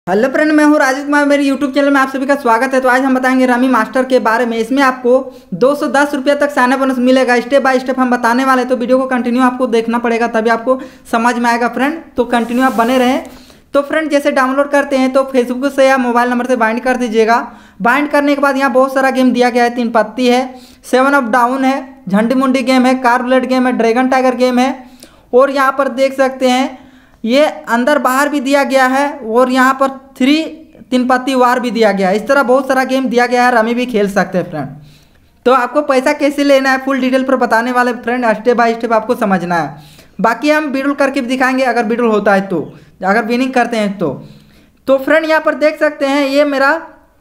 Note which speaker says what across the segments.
Speaker 1: Hello friend, मैं हूँ राजेश कुमार। मेरे यूट्यूब चैनल में आप सभी का स्वागत है। तो आज हम बताएंगे रमी मास्टर के बारे में। इसमें आपको 210 रुपये तक साइनअप बोनस मिलेगा। स्टेप बाय स्टेप हम बताने वाले हैं, तो वीडियो को कंटिन्यू आपको देखना पड़ेगा, तभी आपको समझ में आएगा फ्रेंड। तो कंटिन्यू आप बने रहें। तो फ्रेंड, जैसे डाउनलोड करते हैं तो फेसबुक से या मोबाइल नंबर से बाइंड कर दीजिएगा। बाइंड करने के बाद यहाँ बहुत सारा गेम दिया गया है। 3 पत्ती है, 7 अप डाउन है, झंडी मुंडी गेम है, कार बुलेट गेम है, ड्रैगन टाइगर गेम है, और यहाँ पर देख सकते हैं ये अंदर बाहर भी दिया गया है, और यहाँ पर 3 पत्ती वार भी दिया गया है। इस तरह बहुत सारा गेम दिया गया है, रमी भी खेल सकते हैं फ्रेंड। तो आपको पैसा कैसे लेना है फुल डिटेल पर बताने वाले फ्रेंड, स्टेप बाय स्टेप आपको समझना है। बाकी हम विड्रॉल करके भी दिखाएंगे, अगर विड्रॉल होता है तो, अगर विनिंग करते हैं तो फ्रेंड यहाँ पर देख सकते हैं ये मेरा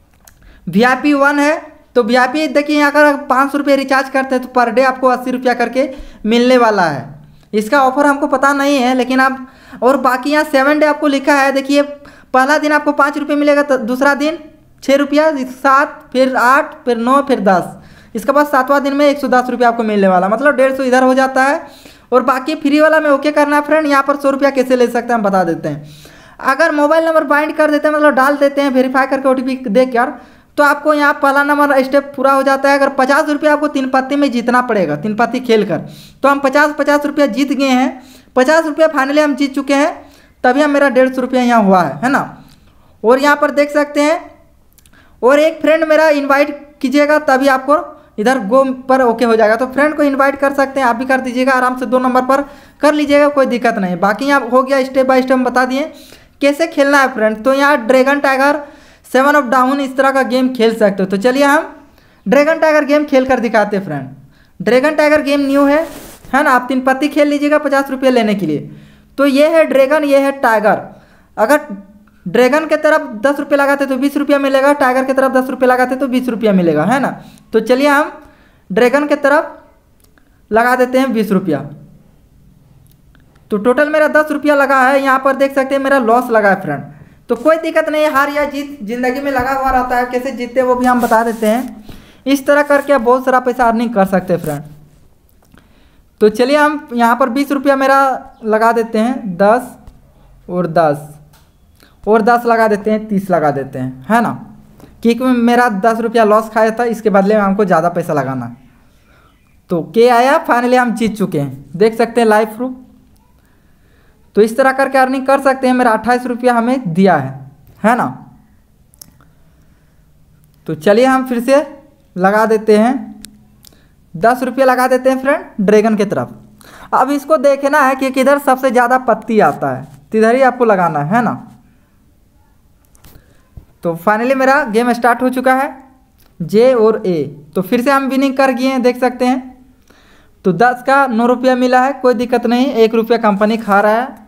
Speaker 1: VIP 1 है। तो VIP देखिए, यहाँ अगर 500 रुपये रिचार्ज करते हैं तो पर डे आपको 80 रुपया करके मिलने वाला है। इसका ऑफर हमको पता नहीं है, लेकिन आप, और बाकी यहाँ 7 डे आपको लिखा है। देखिए, पहला दिन आपको 5 रुपये मिलेगा, तो दूसरा दिन 6 रुपया, 7, फिर 8, फिर 9, फिर 10। इसके बाद 7वां दिन में 110 रुपया आपको मिलने वाला, मतलब 150 इधर हो जाता है। और बाकी फ्री वाला में ओके करना है फ्रेंड। यहाँ पर 100 रुपया कैसे ले सकते हैं हम बता देते हैं। अगर मोबाइल नंबर बाइंड कर देते हैं, मतलब डाल देते हैं वेरीफाई करके OTP देकर, तो आपको यहाँ पहला नंबर स्टेप पूरा हो जाता है। अगर 50 रुपया आपको 3 पत्ती में जीतना पड़ेगा, 3 पत्ती खेल कर, तो हम 50 रुपया जीत गए हैं। 50 रुपया फाइनली हम जीत चुके हैं, तभी हम मेरा 150 रुपया यहाँ हुआ है ना। और यहाँ पर देख सकते हैं, और एक फ्रेंड मेरा इनवाइट कीजिएगा, तभी आपको इधर गो पर ओके हो जाएगा। तो फ्रेंड को इनवाइट कर सकते हैं, आप भी कर दीजिएगा आराम से, 2 नंबर पर कर लीजिएगा, कोई दिक्कत नहीं। बाकी यहाँ हो गया, स्टेप बाय स्टेप बता दिए कैसे खेलना है फ्रेंड। तो यहाँ ड्रैगन टाइगर, 7 अप डाउन, इस तरह का गेम खेल सकते हो। तो चलिए हम ड्रैगन टाइगर गेम खेल कर दिखाते हैं friend. Dragon tiger game new है ना। आप 3 पत्ती खेल लीजिएगा 50 रुपये लेने के लिए। तो ये है ड्रैगन, ये है टाइगर। अगर ड्रैगन के तरफ 10 रुपये लगाते तो 20 रुपया मिलेगा, टाइगर की तरफ 10 रुपये लगाते तो 20 रुपया मिलेगा, है ना। तो चलिए हम ड्रैगन के तरफ लगा देते हैं 20 रुपया। तो टोटल मेरा 10 रुपया लगा है। यहाँ पर देख सकते हैं मेरा लॉस लगा है फ्रेंड। तो कोई दिक्कत नहीं है, हार या जीत जिंदगी में लगा हुआ रहता है। कैसे जीतते वो भी हम बता देते हैं। इस तरह करके आप बहुत सारा पैसा अर्निंग कर सकते हैं फ्रेंड। तो चलिए हम यहाँ पर 20 रुपया मेरा लगा देते हैं, 10 और 10 और 10 लगा देते हैं, 30 लगा देते हैं, है ना। क्योंकि मेरा 10 रुपया लॉस खाया था, इसके बदले में हमको ज़्यादा पैसा लगाना। तो क्या आया, फाइनली हम जीत चुके हैं, देख सकते हैं लाइव प्रूफ। तो इस तरह करके अर्निंग कर सकते हैं। मेरा 28 रुपया हमें दिया है ना। तो चलिए हम फिर से लगा देते हैं, 10 रुपये लगा देते हैं फ्रेंड ड्रैगन की तरफ। अब इसको देखना है कि किधर सबसे ज़्यादा पत्ती आता है, तो इधर ही आपको लगाना है ना। तो फाइनली मेरा गेम स्टार्ट हो चुका है, J और A। तो फिर से हम विनिंग कर गए हैं, देख सकते हैं। तो 10 का 9 रुपया मिला है, कोई दिक्कत नहीं, 1 रुपया कंपनी खा रहा है।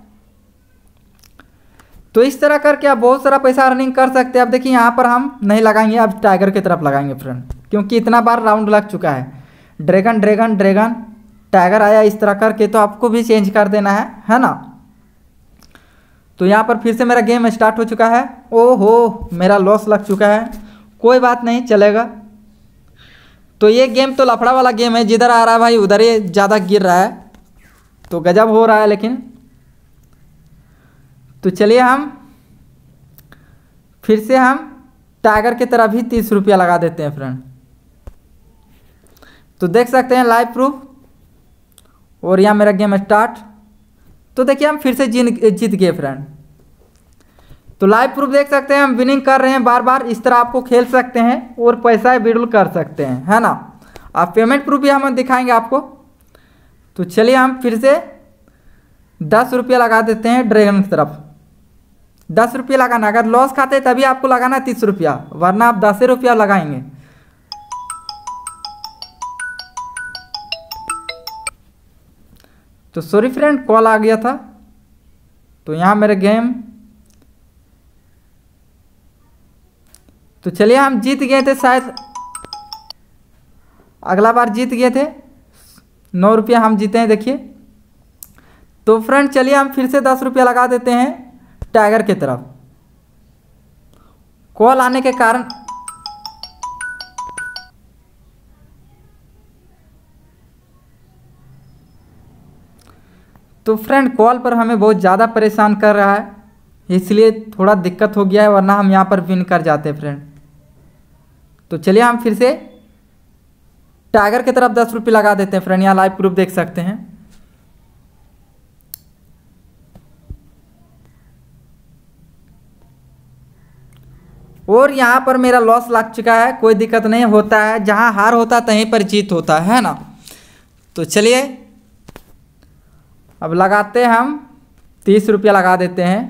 Speaker 1: तो इस तरह करके आप बहुत सारा पैसा अर्निंग कर सकते हैं। अब देखिए, यहाँ पर हम नहीं लगाएंगे, अब टाइगर की तरफ लगाएंगे फ्रेंड, क्योंकि इतना बार राउंड लग चुका है। ड्रैगन ड्रैगन ड्रैगन टाइगर आया, इस तरह करके। तो आपको भी चेंज कर देना है ना। तो यहाँ पर फिर से मेरा गेम स्टार्ट हो चुका है। ओहो, मेरा लॉस लग चुका है, कोई बात नहीं, चलेगा। तो ये गेम तो लफड़ा वाला गेम है, जिधर आ रहा है भाई उधर ही ज़्यादा गिर रहा है, तो गजब हो रहा है। लेकिन तो चलिए हम फिर से हम टाइगर की तरफ ही 30 रुपया लगा देते हैं फ्रेंड। तो देख सकते हैं लाइव प्रूफ, और यहाँ मेरा गेम स्टार्ट। तो देखिए हम फिर से जीत गए फ्रेंड। तो लाइव प्रूफ देख सकते हैं, हम विनिंग कर रहे हैं बार बार। इस तरह आपको खेल सकते हैं और पैसा विड्रॉल कर सकते हैं, है ना। आप पेमेंट प्रूफ भी हम दिखाएंगे आपको। तो चलिए हम फिर से 10 रुपया लगा देते हैं ड्रैगन की तरफ। 10 रुपया लगाना, अगर लॉस खाते तभी आपको लगाना 30 रुपया, वरना आप 10 रुपया लगाएंगे। तो सॉरी फ्रेंड, कॉल आ गया था। तो यहाँ मेरे गेम, तो चलिए हम जीत गए थे शायद, अगला बार जीत गए थे, 9 रुपया हम जीते हैं, देखिए। तो फ्रेंड चलिए हम फिर से 10 रुपया लगा देते हैं टाइगर की तरफ। कॉल आने के कारण, तो फ्रेंड कॉल पर हमें बहुत ज़्यादा परेशान कर रहा है। इसलिए थोड़ा दिक्कत हो गया है, वरना हम यहाँ पर विन कर जाते फ्रेंड। तो चलिए हम फिर से टाइगर की तरफ 10 रुपये लगा देते हैं फ्रेंड। यहाँ लाइव प्रूफ देख सकते हैं। और यहाँ पर मेरा लॉस लग चुका है, कोई दिक्कत नहीं होता है, जहाँ हार होता है तहीं पर जीत होता है ना। तो चलिए अब लगाते हैं हम 30 रुपया लगा देते हैं,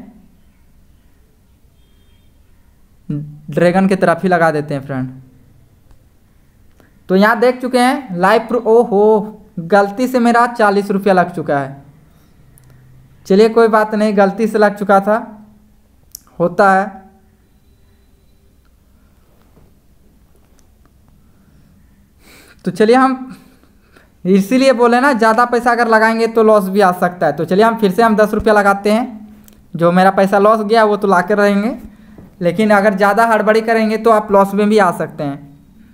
Speaker 1: ड्रैगन की तरफ ही लगा देते हैं फ्रेंड। तो यहाँ देख चुके हैं लाइव प्रूफ। ओहो, गलती से मेरा 40 रुपया लग चुका है। चलिए कोई बात नहीं, गलती से लग चुका था, होता है। तो चलिए हम इसीलिए बोले ना, ज़्यादा पैसा अगर लगाएंगे तो लॉस भी आ सकता है। तो चलिए हम फिर से हम 10 रुपया लगाते हैं। जो मेरा पैसा लॉस गया वो तो ला कर रहेंगे, लेकिन अगर ज़्यादा हड़बड़ी करेंगे तो आप लॉस में भी आ सकते हैं।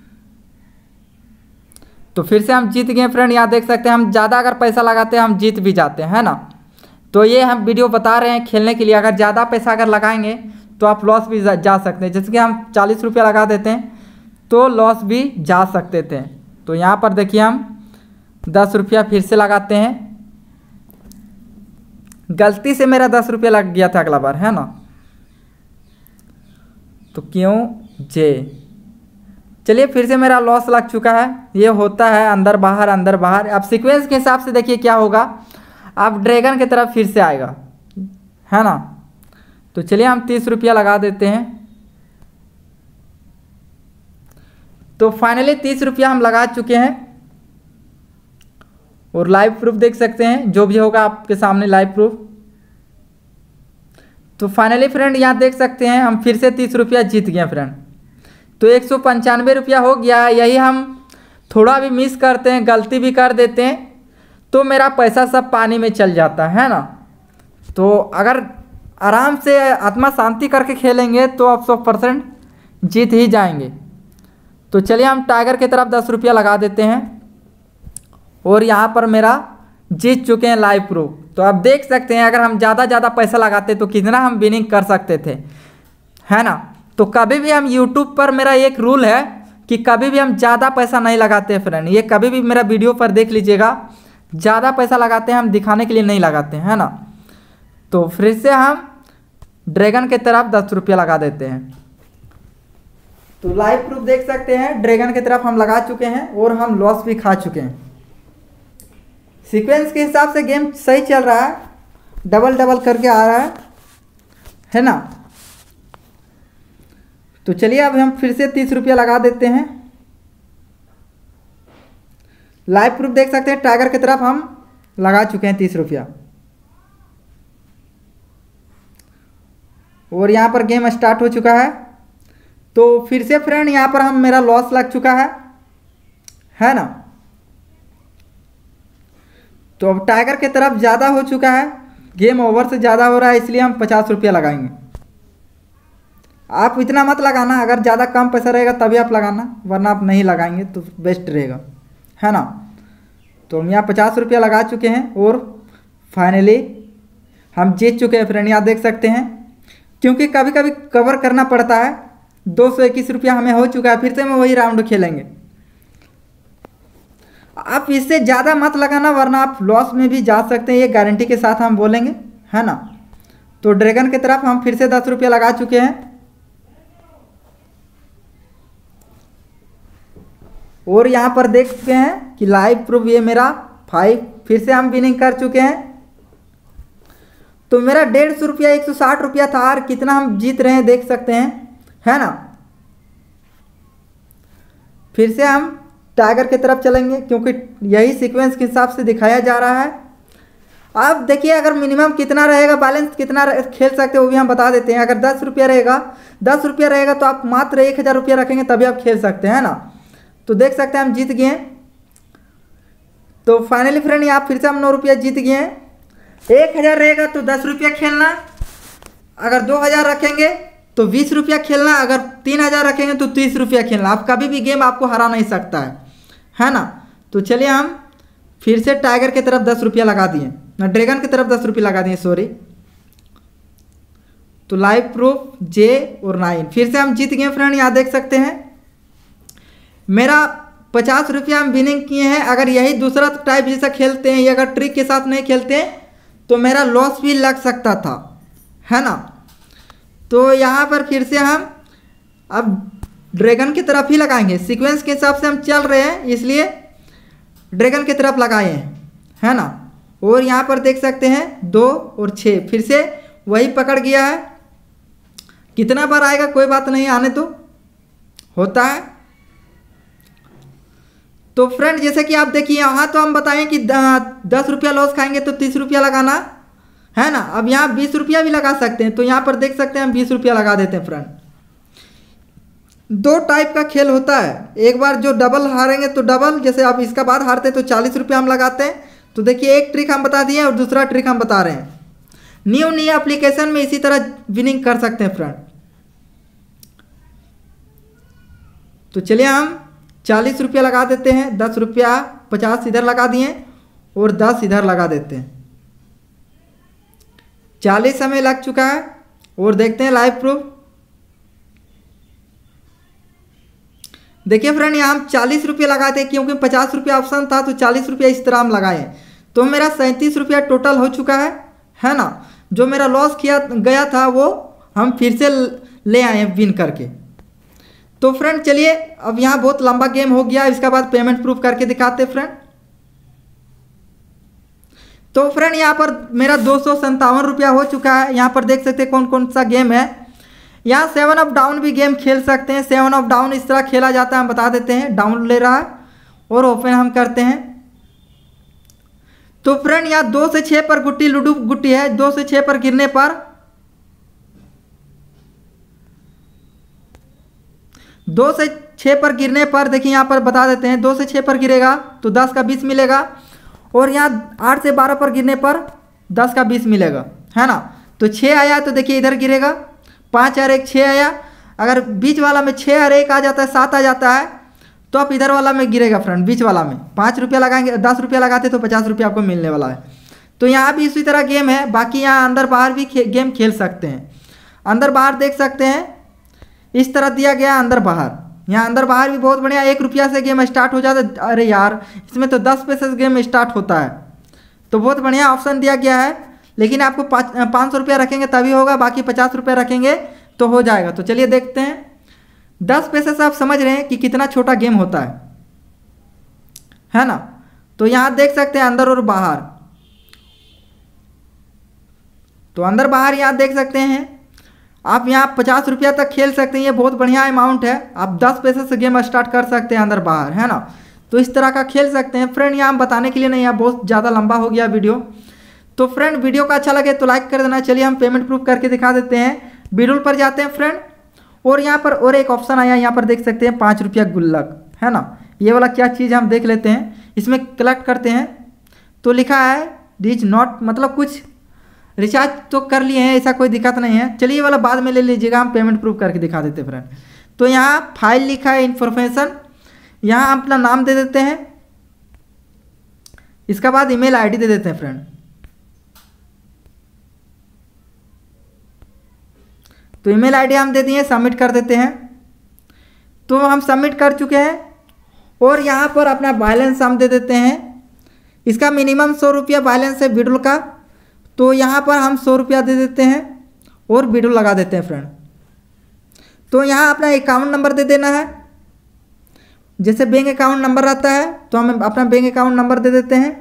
Speaker 1: तो फिर से हम जीत गए फ्रेंड। यहाँ देख सकते हैं हम ज़्यादा अगर पैसा लगाते हैं हम जीत भी जाते हैं, है ना। तो ये हम वीडियो बता रहे हैं खेलने के लिए। अगर ज़्यादा पैसा अगर लगाएंगे तो आप लॉस भी जा सकते हैं। जैसे कि हम 40 रुपया लगा देते हैं तो लॉस भी जा सकते थे। तो यहाँ पर देखिए हम 10 रुपया फिर से लगाते हैं। गलती से मेरा 10 रुपया लग गया था अगला बार, है ना। तो क्यों जे, चलिए फिर से मेरा लॉस लग चुका है। ये होता है, अंदर बाहर अंदर बाहर। अब सीक्वेंस के हिसाब से देखिए क्या होगा। अब ड्रैगन की तरफ फिर से आएगा, है ना। तो चलिए हम 30 रुपया लगा देते हैं। तो फाइनली 30 रुपया हम लगा चुके हैं और लाइव प्रूफ देख सकते हैं, जो भी होगा आपके सामने लाइव प्रूफ। तो फाइनली फ्रेंड यहाँ देख सकते हैं हम फिर से 30 रुपया जीत गए फ्रेंड। तो 195 रुपया हो गया। यही हम थोड़ा भी मिस करते हैं, गलती भी कर देते हैं तो मेरा पैसा सब पानी में चल जाता है ना। तो अगर आराम से आत्मा शांति करके खेलेंगे तो आप 100% जीत ही जाएंगे। तो चलिए हम टाइगर की तरफ 10 रुपया लगा देते हैं और यहाँ पर मेरा जीत चुके हैं लाइव प्रूफ। तो आप देख सकते हैं अगर हम ज़्यादा पैसा लगाते तो कितना हम विनिंग कर सकते थे, है ना। तो कभी भी हम यूट्यूब पर, मेरा एक रूल है कि कभी भी हम ज़्यादा पैसा नहीं लगाते फ्रेंड। ये कभी भी मेरा वीडियो पर देख लीजिएगा, ज़्यादा पैसा लगाते हैं हम दिखाने के लिए नहीं लगाते हैं, है ना। तो फिर से हम ड्रैगन की तरफ 10 रुपया लगा देते हैं। तो लाइव प्रूफ देख सकते हैं, ड्रैगन की तरफ हम लगा चुके हैं और हम लॉस भी खा चुके हैं। सीक्वेंस के हिसाब से गेम सही चल रहा है, डबल करके आ रहा है ना। तो चलिए अब हम फिर से 30 रुपया लगा देते हैं। लाइव प्रूफ देख सकते हैं, टाइगर की तरफ हम लगा चुके हैं 30 रुपया और यहाँ पर गेम स्टार्ट हो चुका है। तो फिर से फ्रेंड यहाँ पर हम, मेरा लॉस लग चुका है ना। तो अब टाइगर की तरफ ज़्यादा हो चुका है, गेम ओवर से ज़्यादा हो रहा है, इसलिए हम 50 रुपया लगाएंगे। आप इतना मत लगाना, अगर ज़्यादा कम पैसा रहेगा तभी आप लगाना, वरना आप नहीं लगाएंगे तो बेस्ट रहेगा, है ना। तो हम यहाँ 50 रुपया लगा चुके हैं और फाइनली हम जीत चुके हैं फ्रेंड। यहाँ देख सकते हैं, क्योंकि कभी कभी कवर करना पड़ता है। 221 रुपया हमें हो चुका है। फिर से हम वही राउंड खेलेंगे। आप इससे ज़्यादा मत लगाना, वरना आप लॉस में भी जा सकते हैं, ये गारंटी के साथ हम बोलेंगे, है ना। तो ड्रैगन की तरफ हम फिर से 10 रुपया लगा चुके हैं और यहाँ पर देख चुके हैं कि लाइव प्रूफ ये मेरा 5, फिर से हम विनिंग कर चुके हैं। तो मेरा 150 रुपया 160 रुपया था और कितना हम जीत रहे हैं देख सकते हैं, है ना। फिर से हम टाइगर की तरफ चलेंगे, क्योंकि यही सीक्वेंस के हिसाब से दिखाया जा रहा है। अब देखिए अगर मिनिमम कितना रहेगा, बैलेंस कितना खेल सकते हैं वो भी हम बता देते हैं। अगर 10 रुपया रहेगा तो आप मात्र 1000 रुपया रखेंगे तभी आप खेल सकते हैं ना। तो देख सकते हैं हम जीत गए। तो फाइनली फ्रेंड यहाँ फिर से हम 9 रुपया जीत गए हैं। 1000 रहेगा तो 10 रुपया खेलना, अगर 2000 रखेंगे तो 20 रुपया खेलना, अगर 3000 रखेंगे तो 30 रुपया खेलना। आप कभी भी गेम आपको हरा नहीं सकता है ना। तो चलिए हम फिर से टाइगर की तरफ 10 रुपया लगा दिए, ड्रैगन की तरफ 10 रुपया लगा दिए, सॉरी। तो लाइव प्रूफ जे और 9 फिर से हम जीत गए फ्रेंड। यहाँ देख सकते हैं मेरा 50 रुपया हम विनिंग किए हैं। अगर यही दूसरा टाइप जैसा खेलते हैं या अगर ट्रिक के साथ नहीं खेलते हैं तो मेरा लॉस भी लग सकता था, है ना। तो यहाँ पर फिर से हम अब ड्रैगन की तरफ ही लगाएंगे। सीक्वेंस के हिसाब से हम चल रहे हैं इसलिए ड्रैगन की तरफ लगाए हैं, है ना। और यहाँ पर देख सकते हैं 2 और 6 फिर से वही पकड़ गया है। कितना बार आएगा कोई बात नहीं, आने तो होता है। तो फ्रेंड जैसे कि आप देखिए यहाँ तो हम बताएं कि 10 रुपया लॉस खाएंगे तो 30 रुपया लगाना, है ना। अब यहाँ 20 रुपया भी लगा सकते हैं। तो यहाँ पर देख सकते हैं हम 20 रुपया लगा देते हैं फ्रेंड। 2 टाइप का खेल होता है। एक बार जो डबल हारेंगे तो डबल, जैसे आप इसका बाद हारते तो 40 रुपया हम लगाते हैं। तो देखिए एक ट्रिक हम बता दिए और दूसरा ट्रिक हम बता रहे हैं। न्यू एप्लीकेशन में इसी तरह विनिंग कर सकते हैं फ्रेंड। तो चलिए हम 40 रुपया लगा देते हैं। 10 रुपया 50 इधर लगा दिए और 10 इधर लगा देते हैं। 40 हमें लग चुका है और देखते हैं लाइव प्रूफ। देखिए फ्रेंड यहाँ हम 40 रुपया लगाते हैं क्योंकि 50 रुपया ऑप्शन था तो 40 रुपया इस तरह हम लगाए। तो मेरा 37 रुपया टोटल हो चुका है ना। जो मेरा लॉस किया गया था वो हम फिर से ले आए हैं विन करके। तो फ्रेंड चलिए अब यहाँ बहुत लंबा गेम हो गया, इसके बाद पेमेंट प्रूफ करके दिखाते फ्रेंड। तो फ्रेंड यहाँ पर मेरा 257 रुपया हो चुका है। यहाँ पर देख सकते हैं कौन कौन सा गेम है। यहाँ 7 अप डाउन भी गेम खेल सकते हैं। 7 अप डाउन इस तरह खेला जाता है, हम बता देते हैं। डाउन ले रहा है और ओपन हम करते हैं। तो फ्रेंड यहाँ 2 से 6 पर गुट्टी लूडो गुट्टी है। 2 से 6 पर गिरने पर 2 से 6 पर गिरने पर देखिए यहाँ पर बता देते हैं 2 से 6 पर गिरेगा तो 10 का 20 मिलेगा। और यहाँ 8 से 12 पर गिरने पर 10 का 20 मिलेगा, है ना। तो 6 आया तो देखिए इधर गिरेगा। 5 और 1 6 आया। अगर बीच वाला में 6 और 1 आ जाता है 7 आ जाता है तो आप इधर वाला में गिरेगा फ्रेंड। बीच वाला में 5 रुपया लगाएंगे, 10 रुपया लगाते तो 50 रुपया आपको मिलने वाला है। तो यहाँ भी इसी तरह गेम है। बाकी यहाँ अंदर बाहर भी गेम खेल सकते हैं। अंदर बाहर देख सकते हैं इस तरह दिया गया अंदर बाहर। यहाँ अंदर बाहर भी बहुत बढ़िया। 1 रुपया से गेम स्टार्ट हो जाता है। अरे यार इसमें तो 10 पैसे से गेम स्टार्ट होता है। तो बहुत बढ़िया ऑप्शन दिया गया है। लेकिन आपको 500 रुपया रखेंगे तभी होगा, बाकी 50 रुपया रखेंगे तो हो जाएगा। तो चलिए देखते हैं। 10 पैसे से आप समझ रहे हैं कि कितना छोटा गेम होता है ना। तो यहाँ देख सकते हैं अंदर और बाहर। तो अंदर बाहर यहाँ देख सकते हैं आप यहाँ 50 रुपया तक खेल सकते हैं। ये बहुत बढ़िया अमाउंट है। आप 10 पैसे से गेम स्टार्ट कर सकते हैं अंदर बाहर, है ना। तो इस तरह का खेल सकते हैं फ्रेंड। यहाँ हम बताने के लिए नहीं, यहाँ बहुत ज़्यादा लंबा हो गया वीडियो। तो फ्रेंड वीडियो का अच्छा लगे तो लाइक कर देना। चलिए हम पेमेंट प्रूफ करके दिखा देते हैं। वीडियो पर जाते हैं फ्रेंड और यहाँ पर और एक ऑप्शन आया। यहाँ पर देख सकते हैं 5 रुपया गुल्लक, है ना। ये वाला क्या चीज़ हम देख लेते हैं। इसमें कलेक्ट करते हैं तो लिखा है डिज नॉट, मतलब कुछ रिचार्ज तो कर लिए हैं, ऐसा कोई दिक्कत नहीं है। चलिए ये वाला बाद में ले लीजिएगा, हम पेमेंट प्रूफ करके दिखा देते हैं फ्रेंड। तो यहाँ फाइल लिखा है इन्फॉर्मेशन, यहाँ अपना नाम दे देते हैं। इसका बाद ईमेल आईडी दे देते हैं फ्रेंड। तो ईमेल आईडी हम दे दिए, सबमिट कर देते हैं। तो हम सबमिट कर चुके हैं और यहाँ पर अपना बैलेंस हम दे देते हैं। इसका मिनिमम 100 रुपया बैलेंस है वीडियो का। तो यहाँ पर हम 100 रुपया दे देते हैं और वीडियो लगा देते हैं फ्रेंड। तो यहाँ अपना अकाउंट नंबर दे देना है। जैसे बैंक अकाउंट नंबर रहता है तो हम अपना बैंक अकाउंट नंबर दे देते हैं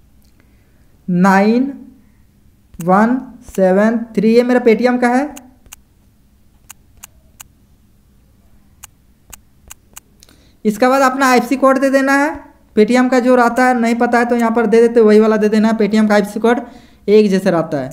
Speaker 1: 9173। ये मेरा पेटीएम का है। इसके बाद अपना आईएफएससी कोड दे देना है। पेटीएम का जो रहता है नहीं पता है तो यहाँ पर दे देते, वही वाला दे देना है। पेटीएम का आईएफएससी कोड एक जैसे रहता है।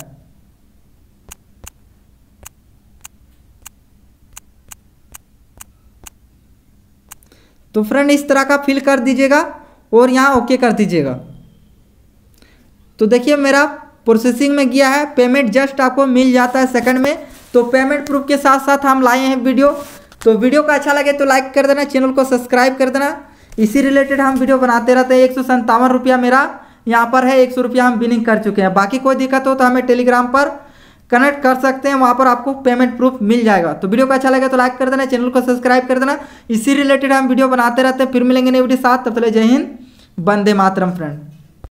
Speaker 1: तो फ्रेंड इस तरह का फिल कर दीजिएगा और यहाँ ओके कर दीजिएगा। तो देखिए मेरा प्रोसेसिंग में गया है। पेमेंट जस्ट आपको मिल जाता है सेकंड में। तो पेमेंट प्रूफ के साथ साथ हम लाए हैं वीडियो। तो वीडियो का अच्छा लगे तो लाइक कर देना, चैनल को सब्सक्राइब कर देना। इसी रिलेटेड हम वीडियो बनाते रहते हैं। 157 रुपया मेरा यहाँ पर है। 100 रुपया हम विनिंग कर चुके हैं। बाकी कोई दिक्कत हो तो हमें टेलीग्राम पर कनेक्ट कर सकते हैं, वहाँ पर आपको पेमेंट प्रूफ मिल जाएगा। तो वीडियो को अच्छा लगे तो लाइक कर देना, चैनल को सब्सक्राइब कर देना। इसी रिलेटेड हम वीडियो बनाते रहते हैं। फिर मिलेंगे नई वीडियो साथ, तब तक जय हिंद, वंदे मातरम फ्रेंड।